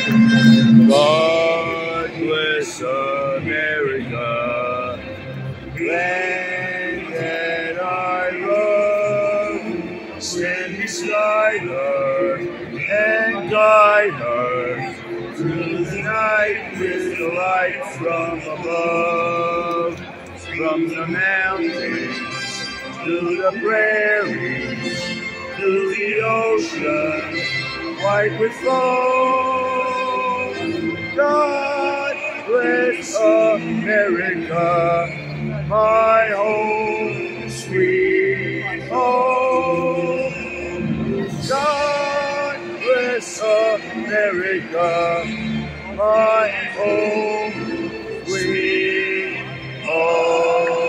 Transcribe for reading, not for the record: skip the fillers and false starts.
God bless America, land that I love. Stand beside her and guide her through the night with the light from above. From the mountains to the prairies, to the ocean, white with foam. God bless America, my home, sweet home. God bless America, my home, sweet home.